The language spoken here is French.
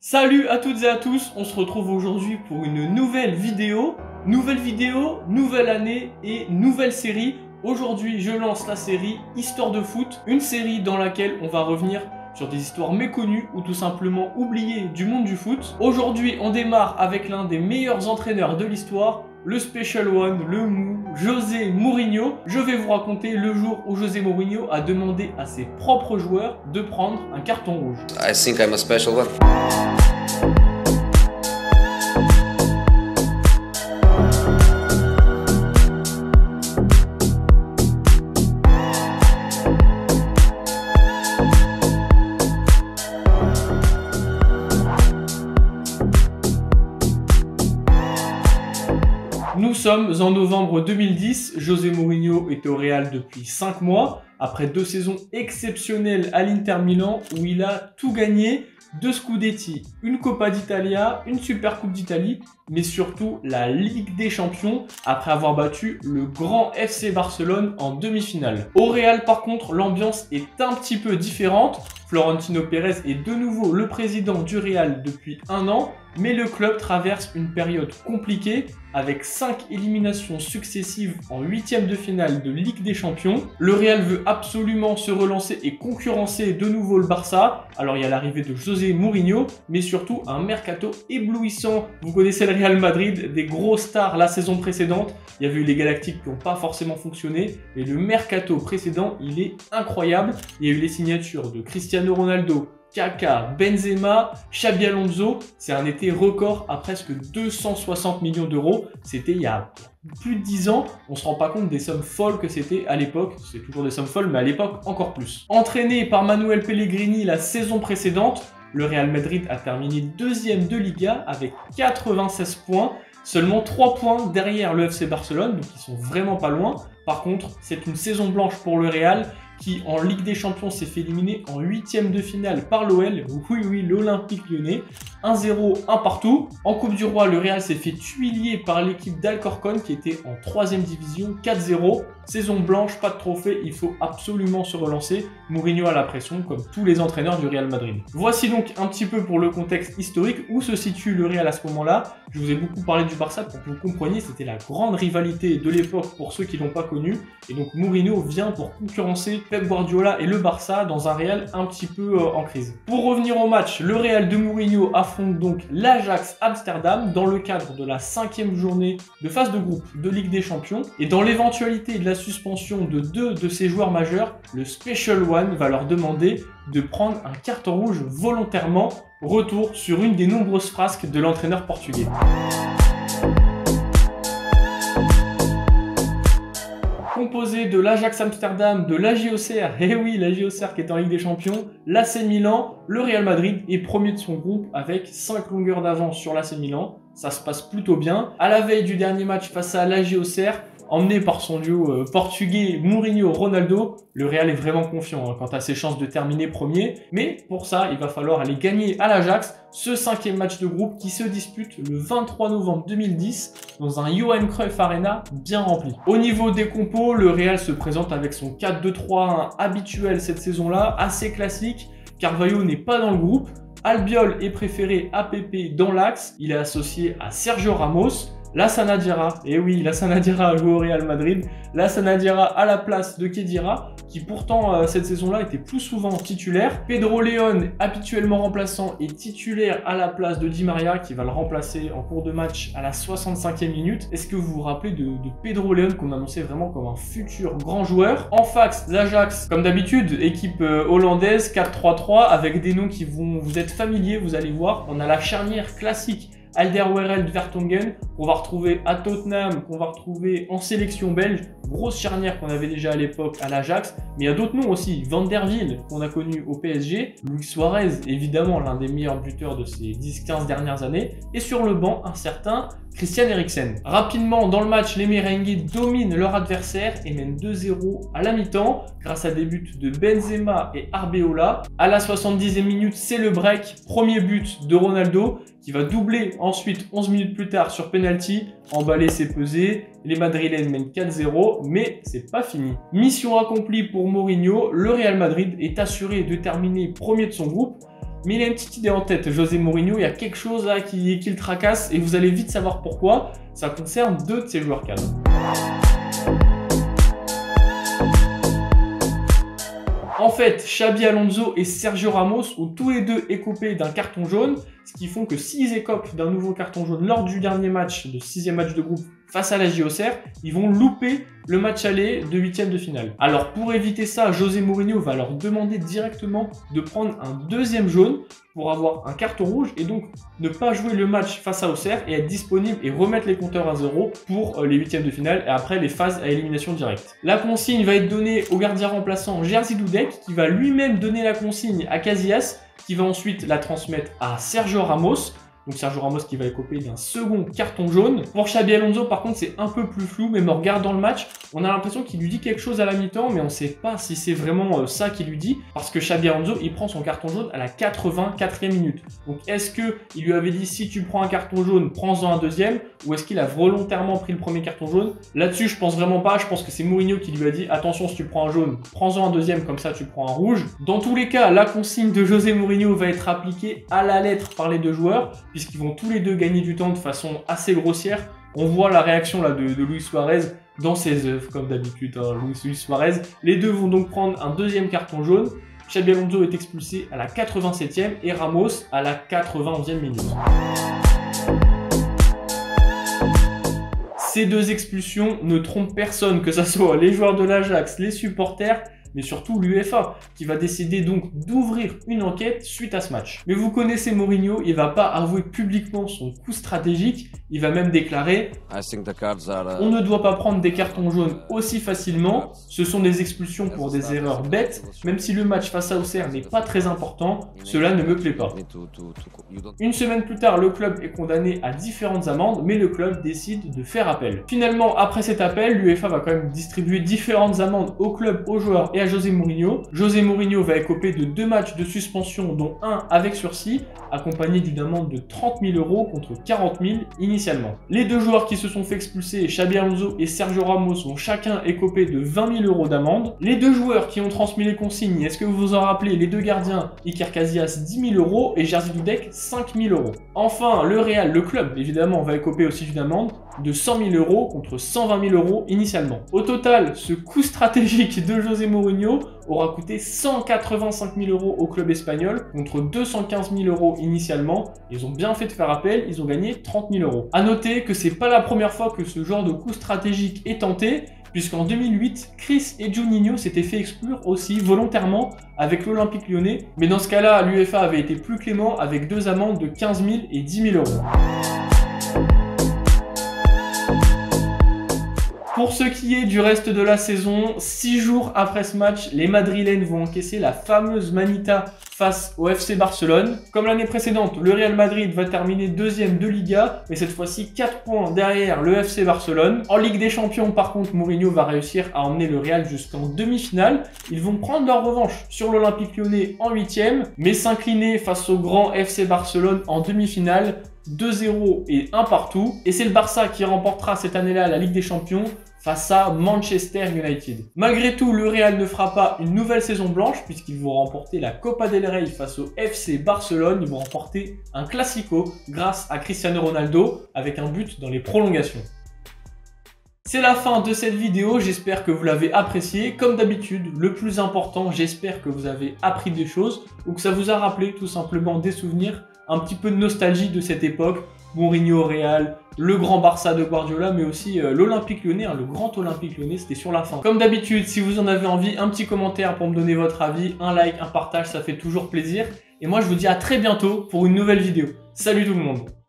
Salut à toutes et à tous, on se retrouve aujourd'hui pour une nouvelle vidéo. Nouvelle année et nouvelle série. Aujourd'hui, je lance la série Histoire de foot, une série dans laquelle on va revenir sur des histoires méconnues ou tout simplement oubliées du monde du foot. Aujourd'hui, on démarre avec l'un des meilleurs entraîneurs de l'histoire, le Special One, le Mou, José Mourinho. Je vais vous raconter le jour où José Mourinho a demandé à ses propres joueurs de prendre un carton rouge. I think I'm a special one. Nous sommes en novembre 2010, José Mourinho est au Real depuis 5 mois, après 2 saisons exceptionnelles à l'Inter Milan où il a tout gagné, 2 Scudetti, une Coppa d'Italia, une Super Coupe d'Italie, mais surtout la Ligue des Champions après avoir battu le grand FC Barcelone en demi-finale. Au Real par contre, l'ambiance est un petit peu différente. Florentino Pérez est de nouveau le président du Real depuis 1 an, mais le club traverse une période compliquée avec 5 éliminations successives en 8e de finale de Ligue des Champions. Le Real veut absolument se relancer et concurrencer de nouveau le Barça. Alors il y a l'arrivée de José Mourinho, mais surtout un mercato éblouissant. Vous connaissez le Real Madrid, des gros stars la saison précédente. Il y a eu les Galactiques qui n'ont pas forcément fonctionné, mais le mercato précédent, il est incroyable. Il y a eu les signatures de Cristiano Ronaldo, Kaka, Benzema, Xabi Alonso. C'est un été record à presque 260 millions d'euros. C'était il y a plus de 10 ans. On se rend pas compte des sommes folles que c'était à l'époque. C'est toujours des sommes folles, mais à l'époque encore plus. Entraîné par Manuel Pellegrini la saison précédente, le Real Madrid a terminé 2e de Liga avec 96 points. Seulement 3 points derrière le FC Barcelone, donc ils sont vraiment pas loin. Par contre, c'est une saison blanche pour le Real qui, en Ligue des Champions, s'est fait éliminer en 8e de finale par l'OL. Oui, l'Olympique Lyonnais. 1-0, 1 partout. En Coupe du Roi, le Real s'est fait tuilier par l'équipe d'Alcorcón qui était en 3e division, 4-0. Saison blanche, pas de trophée, il faut absolument se relancer. Mourinho a la pression, comme tous les entraîneurs du Real Madrid. Voici donc un petit peu pour le contexte historique où se situe le Real à ce moment-là. Je vous ai beaucoup parlé du Barça pour que vous compreniez, c'était la grande rivalité de l'époque pour ceux qui ne l'ont pas connu. Et donc Mourinho vient pour concurrencer Pep Guardiola et le Barça dans un Real un petit peu en crise. Pour revenir au match, le Real de Mourinho affronte donc l'Ajax Amsterdam dans le cadre de la 5e journée de phase de groupe de Ligue des Champions. Et dans l'éventualité de la suspension de 2 de ses joueurs majeurs, le Special One va leur demander de prendre un carton rouge volontairement. Retour sur une des nombreuses frasques de l'entraîneur portugais. Composé de l'Ajax Amsterdam, de l'AG Auxerre, et oui, l'AG Auxerre qui est en Ligue des Champions, l'AC Milan, le Real Madrid est premier de son groupe avec 5 longueurs d'avance sur l'AC Milan. Ça se passe plutôt bien. À la veille du dernier match face à l'AG Auxerre, emmené par son duo portugais Mourinho-Ronaldo, le Real est vraiment confiant quant à ses chances de terminer premier. Mais pour ça, il va falloir aller gagner à l'Ajax ce 5e match de groupe qui se dispute le 23 novembre 2010 dans un Johan Cruyff Arena bien rempli. Au niveau des compos, le Real se présente avec son 4-2-3-1 habituel cette saison-là, assez classique. Carvalho n'est pas dans le groupe. Albiol est préféré à Pepe dans l'axe. Il est associé à Sergio Ramos. Lassana Diarra, et oui, Lassana Diarra a joué au Real Madrid. Lassana Diarra à la place de Khedira, qui pourtant cette saison-là était plus souvent titulaire. Pedro León, habituellement remplaçant, est titulaire à la place de Di Maria, qui va le remplacer en cours de match à la 65e minute. Est-ce que vous vous rappelez de Pedro León, qu'on annonçait vraiment comme un futur grand joueur? En face, l'Ajax, comme d'habitude, équipe hollandaise, 4-3-3, avec des noms qui vont vous être familiers, vous allez voir. On a la charnière classique Alderweireld Vertonghen, qu'on va retrouver à Tottenham, qu'on va retrouver en sélection belge, grosse charnière qu'on avait déjà à l'époque à l'Ajax, mais il y a d'autres noms aussi, Van der Wiel, qu'on a connu au PSG, Luis Suarez, évidemment l'un des meilleurs buteurs de ces 10-15 dernières années, et sur le banc, un certain Christian Eriksen. Rapidement, dans le match, les Merengues dominent leur adversaire et mènent 2-0 à la mi-temps grâce à des buts de Benzema et Arbeloa. À la 70e minute, c'est le break. Premier but de Ronaldo qui va doubler ensuite 11 minutes plus tard sur penalty. Emballer, c'est pesé. Les Madrilènes mènent 4-0, mais c'est pas fini. Mission accomplie pour Mourinho. Le Real Madrid est assuré de terminer premier de son groupe. Mais il a une petite idée en tête, José Mourinho, il y a quelque chose là qui le tracasse et vous allez vite savoir pourquoi. Ça concerne 2 de ses joueurs cadres. En fait, Xabi Alonso et Sergio Ramos ont tous les deux écopé d'un carton jaune, ce qui font que s'ils écopent d'un nouveau carton jaune lors du dernier match, de 6e match de groupe face à la JOCR, ils vont louper le match aller de 8e de finale. Alors pour éviter ça, José Mourinho va leur demander directement de prendre un 2e jaune pour avoir un carton rouge et donc ne pas jouer le match face à Auxerre et être disponible et remettre les compteurs à 0 pour les 8e de finale et après les phases à élimination directe. La consigne va être donnée au gardien remplaçant Jerzy Dudek qui va lui-même donner la consigne à Casillas qui va ensuite la transmettre à Sergio Ramos. Donc Sergio Ramos qui va écoper d'un second carton jaune. Pour Xabi Alonso, par contre, c'est un peu plus flou, même en regardant le match, on a l'impression qu'il lui dit quelque chose à la mi-temps, mais on ne sait pas si c'est vraiment ça qu'il lui dit, parce que Xabi Alonso, il prend son carton jaune à la 84e minute. Donc est-ce qu'il lui avait dit, si tu prends un carton jaune, prends-en un deuxième, ou est-ce qu'il a volontairement pris le premier carton jaune? Là-dessus, je pense vraiment pas, je pense que c'est Mourinho qui lui a dit, attention, si tu prends un jaune, prends-en un deuxième, comme ça tu prends un rouge. Dans tous les cas, la consigne de José Mourinho va être appliquée à la lettre par les deux joueurs, puisqu'ils vont tous les deux gagner du temps de façon assez grossière. On voit la réaction là de Luis Suarez dans ses œuvres, comme d'habitude, hein, Luis Suarez. Les deux vont donc prendre un 2e carton jaune. Xabi Alonso est expulsé à la 87e et Ramos à la 91e minute. Ces 2 expulsions ne trompent personne, que ce soit les joueurs de l'Ajax, les supporters, mais surtout l'UEFA, qui va décider donc d'ouvrir une enquête suite à ce match. Mais vous connaissez Mourinho, il va pas avouer publiquement son coup stratégique, il va même déclarer « On ne doit pas prendre des cartons jaunes aussi facilement, ce sont des expulsions pour des erreurs bêtes, même si le match face à Auxerre n'est pas très important, cela ne me plaît pas. » Une semaine plus tard, le club est condamné à différentes amendes, mais le club décide de faire appel. Finalement, après cet appel, l'UEFA va quand même distribuer différentes amendes au club, aux joueurs et à José Mourinho. José Mourinho va écoper de 2 matchs de suspension, dont un avec sursis, accompagné d'une amende de 30 000 € contre 40 000 initialement. Les 2 joueurs qui se sont fait expulser, Xabi Alonso et Sergio Ramos, vont chacun écoper de 20 000 € d'amende. Les 2 joueurs qui ont transmis les consignes, est-ce que vous vous en rappelez, les 2 gardiens, Iker Casillas 10 000 € et Jerzy Dudek 5 000 €. Enfin, le Real, le club, évidemment, va écoper aussi d'une amende de 100 000 € contre 120 000 € initialement. Au total, ce coup stratégique de José Mourinho aura coûté 185 000 € au club espagnol contre 215 000 € initialement. Ils ont bien fait de faire appel, ils ont gagné 30 000 €. A noter que c'est pas la première fois que ce genre de coup stratégique est tenté, puisqu'en 2008, Chris et Juninho s'étaient fait exclure aussi volontairement avec l'Olympique Lyonnais, mais dans ce cas-là, l'UEFA avait été plus clément avec 2 amendes de 15 000 et 10 000 €. Pour ce qui est du reste de la saison, 6 jours après ce match, les Madrilènes vont encaisser la fameuse manita face au FC Barcelone. Comme l'année précédente, le Real Madrid va terminer 2e de Liga, mais cette fois-ci 4 points derrière le FC Barcelone. En Ligue des Champions, par contre, Mourinho va réussir à emmener le Real jusqu'en demi-finale. Ils vont prendre leur revanche sur l'Olympique Lyonnais en 8e, mais s'incliner face au grand FC Barcelone en demi-finale. 2-0 et 1 partout. Et c'est le Barça qui remportera cette année-là la Ligue des Champions face à Manchester United. Malgré tout, le Real ne fera pas une nouvelle saison blanche puisqu'ils vont remporter la Copa del Rey face au FC Barcelone. Ils vont remporter un Classico grâce à Cristiano Ronaldo avec un but dans les prolongations. C'est la fin de cette vidéo, j'espère que vous l'avez appréciée. Comme d'habitude, le plus important, j'espère que vous avez appris des choses ou que ça vous a rappelé tout simplement des souvenirs, un petit peu de nostalgie de cette époque. Mourinho au Real, le grand Barça de Guardiola, mais aussi l'Olympique Lyonnais, le grand Olympique Lyonnais, c'était sur la fin. Comme d'habitude, si vous en avez envie, un petit commentaire pour me donner votre avis, un like, un partage, ça fait toujours plaisir. Et moi, je vous dis à très bientôt pour une nouvelle vidéo. Salut tout le monde!